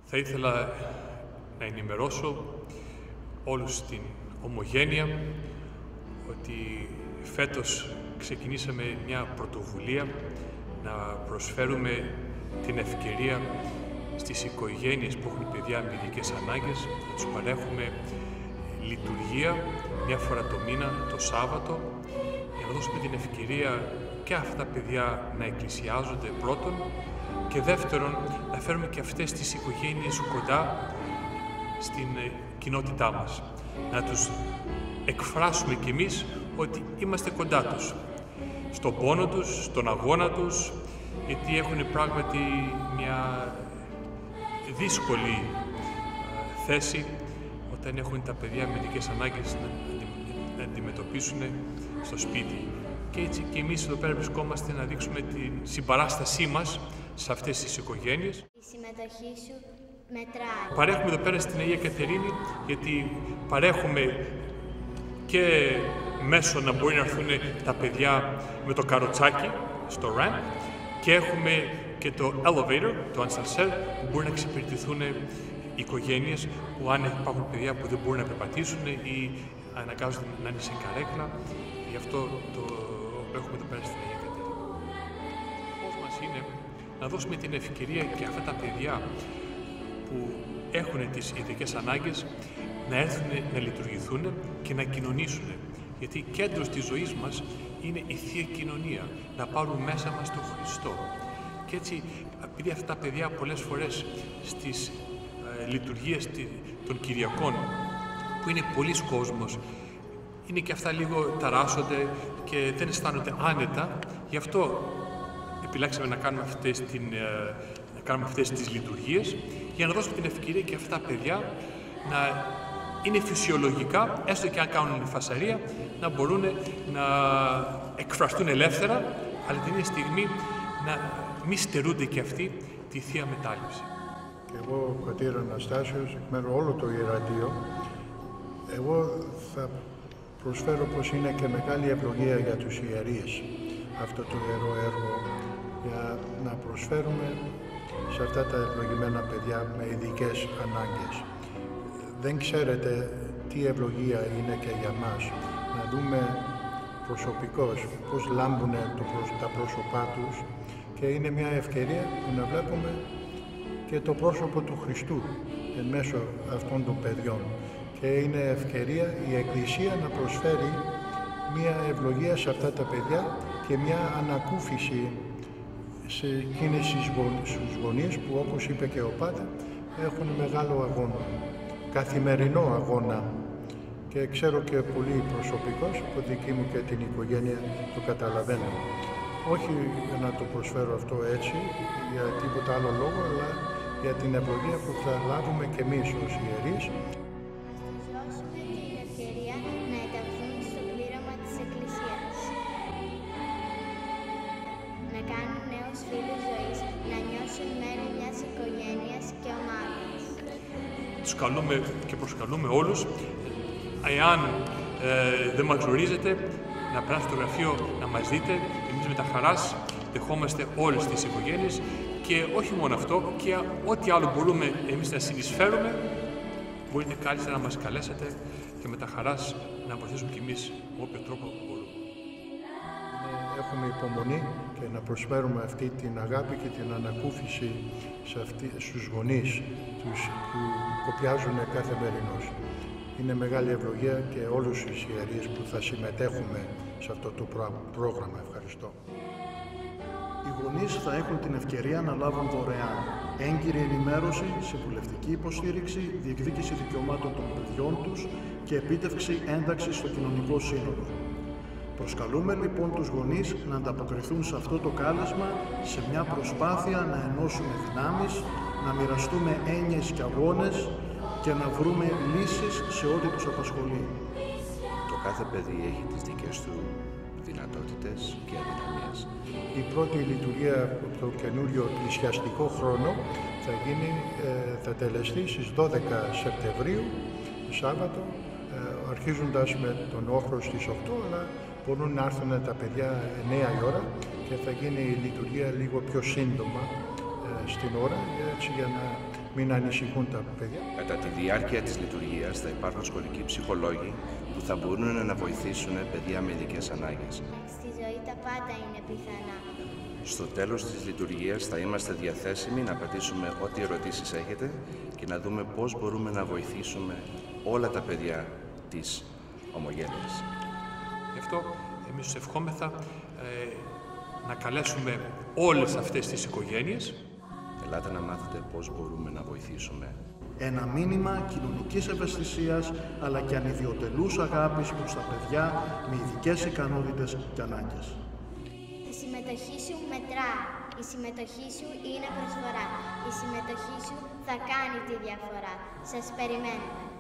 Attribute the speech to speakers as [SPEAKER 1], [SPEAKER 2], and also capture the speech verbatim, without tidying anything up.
[SPEAKER 1] Θα ήθελα να ενημερώσω όλους στην Ομογένεια ότι φέτος ξεκινήσαμε μια πρωτοβουλία να προσφέρουμε την ευκαιρία στις οικογένειες που έχουν παιδιά με ειδικές ανάγκες, να τους παρέχουμε λειτουργία μια φορά το μήνα, το Σάββατο, για να δώσουμε την ευκαιρία και αυτά τα παιδιά να εκκλησιάζονται πρώτον και δεύτερον να φέρουμε και αυτές τις οικογένειες κοντά στην κοινότητά μας. Να τους εκφράσουμε κι εμείς ότι είμαστε κοντά τους, στον πόνο τους, στον αγώνα τους, γιατί έχουν πράγματι μια δύσκολη θέση όταν έχουν τα παιδιά με ειδικές ανάγκες να αντιμετωπίσουν στο σπίτι. Και έτσι και εμείς εδώ πέρα βρισκόμαστε να δείξουμε τη συμπαράστασή μας σε αυτές τις οικογένειες.
[SPEAKER 2] Η συμμετοχή σου μετράει.
[SPEAKER 1] Παρέχουμε εδώ πέρα στην Αγία Κατερίνη, γιατί παρέχουμε και μέσω να μπορεί να έρθουν τα παιδιά με το καροτσάκι στο ramp και έχουμε και το elevator, το ascenseur, που μπορεί να εξυπηρετηθούν οι οικογένειες που αν υπάρχουν παιδιά που δεν μπορούν να περπατήσουν ή αναγκάζονται να είναι σε καρέκλα. Γι' αυτό το έχουμε εδώ πέρα στην Αγία Κατερίνα. Ο σκοπός μας είναι να δώσουμε την ευκαιρία και αυτά τα παιδιά που έχουν τις ειδικές ανάγκες να έρθουν να λειτουργηθούν και να κοινωνήσουν. Γιατί κέντρος της ζωής μας είναι η Θεία Κοινωνία, να πάρουν μέσα μας τον Χριστό. Και έτσι, επειδή αυτά τα παιδιά πολλές φορές στις ε, λειτουργίες των Κυριακών, που είναι πολλής κόσμος, είναι και αυτά λίγο ταράσσονται και δεν αισθάνονται άνετα, γι' αυτό επιλέξαμε να κάνουμε αυτές, την, ε, να κάνουμε αυτές τις λειτουργίες, για να δώσουμε την ευκαιρία και αυτά τα παιδιά να είναι φυσιολογικά, έστω και αν κάνουν φασαρία, να μπορούν να εκφραστούν ελεύθερα, αλλά την ίδια στιγμή να μη στερούνται και αυτοί τη Θεία Μετάληψη.
[SPEAKER 3] Και εγώ, ο πατήρ Αναστάσιος, εκ μέρου όλο το Ιερατείο, εγώ θα προσφέρω πως είναι και μεγάλη ευλογία για τους ιερείς αυτό το ιερό έργο, για να προσφέρουμε σε αυτά τα ευλογημένα παιδιά με ειδικές ανάγκες. Δεν ξέρετε τι ευλογία είναι και για μας να δούμε προσωπικώς πώς λάμπουν τα πρόσωπά τους και είναι μια ευκαιρία που να βλέπουμε και το πρόσωπο του Χριστού εν μέσω αυτών των παιδιών. Και είναι ευκαιρία η Εκκλησία να προσφέρει μια ευλογία σε αυτά τα παιδιά και μια ανακούφιση σε εκείνες τους γονείς που, όπως είπε και ο Πάτερ, έχουν μεγάλο αγώνα, καθημερινό αγώνα. Και ξέρω και πολύ προσωπικώς, από δική μου και την οικογένεια το καταλαβαίνω. Όχι για να το προσφέρω αυτό έτσι, για τίποτα άλλο λόγο, αλλά για την ευλογία που θα λάβουμε και εμείς ως ιερείς.
[SPEAKER 2] Να τους δώσουμε την ευκαιρία να ενταχθούν στο πλήρωμα της Εκκλησίας. Να κάνουν νέους φίλους ζωής, να νιώσουν μέρη μιας οικογένειας και ομάδας.
[SPEAKER 1] Τους καλούμε και προσκαλούμε όλους, εάν ε, δεν μας γνωρίζετε, να περάσετε στο γραφείο να μας δείτε. Εμείς με τα χαράς δεχόμαστε όλες τις οικογένειες και όχι μόνο αυτό, και ό,τι άλλο μπορούμε εμείς να συνεισφέρουμε, μπορείτε κάλλιστα να μας καλέσετε και με τα χαράς να βοηθήσουμε κι εμείς με όποιο τρόπο μπορούμε.
[SPEAKER 3] Έχουμε υπομονή και να προσφέρουμε αυτή την αγάπη και την ανακούφιση σε αυτή, στους γονείς τους που κοπιάζουν καθημερινώς. Είναι μεγάλη ευλογία και όλους τους ιερείς που θα συμμετέχουμε σε αυτό το πρόγραμμα. Ευχαριστώ.
[SPEAKER 4] Οι γονείς θα έχουν την ευκαιρία να λάβουν δωρεάν έγκυρη ενημέρωση, συμβουλευτική υποστήριξη, διεκδίκηση δικαιωμάτων των παιδιών τους και επίτευξη ένταξης στο κοινωνικό σύνολο. Προσκαλούμε λοιπόν τους γονείς να ανταποκριθούν σε αυτό το κάλεσμα σε μια προσπάθεια να ενώσουμε δυνάμεις, να μοιραστούμε έννοιες και αγώνες και να βρούμε λύσεις σε ό,τι τους απασχολεί.
[SPEAKER 5] Το κάθε παιδί έχει τις δικές του δυνατότητες και αδυναμίες.
[SPEAKER 3] Η πρώτη λειτουργία από το καινούριο εκκλησιαστικό χρόνο θα γίνει, ε, θα τελεστεί στις δώδεκα Σεπτεμβρίου, Σάββατο, ε, αρχίζοντας με τον όχρο στις οκτώ, αλλά μπορούν να έρθουν τα παιδιά εννέα η ώρα και θα γίνει η λειτουργία λίγο πιο σύντομα ε, στην ώρα, έτσι για να μην ανησυχούν τα παιδιά.
[SPEAKER 5] Κατά τη διάρκεια της λειτουργίας θα υπάρχουν σχολικοί ψυχολόγοι που θα μπορούν να βοηθήσουν παιδιά με ειδικές ανάγκες.
[SPEAKER 2] Στη ζωή τα πάντα είναι πιθανά.
[SPEAKER 5] Στο τέλος της λειτουργίας θα είμαστε διαθέσιμοι να απαντήσουμε ό,τι ερωτήσεις έχετε και να δούμε πώς μπορούμε να βοηθήσουμε όλα τα παιδιά της Ομογένειας.
[SPEAKER 1] Γι' αυτό εμείς τους ευχόμεθα ε, να καλέσουμε όλες αυτές τις οικογένειες.
[SPEAKER 5] Ελάτε να μάθετε πώς μπορούμε να βοηθήσουμε.
[SPEAKER 4] Ένα μήνυμα κοινωνικής ευαισθησίας αλλά και ανιδιοτελούς αγάπης προς τα παιδιά με ειδικές ικανότητες και ανάγκες.
[SPEAKER 2] Η συμμετοχή σου μετρά. Η συμμετοχή σου είναι προσφορά. Η συμμετοχή σου θα κάνει τη διαφορά. Σας περιμένουμε.